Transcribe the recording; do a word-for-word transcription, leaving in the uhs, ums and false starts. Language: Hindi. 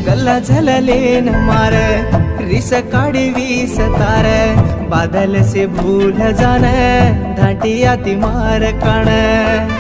गला झलले न मार रिस काड़ी वीस तार बादल से भूल जाने धाटिया ती मार कण।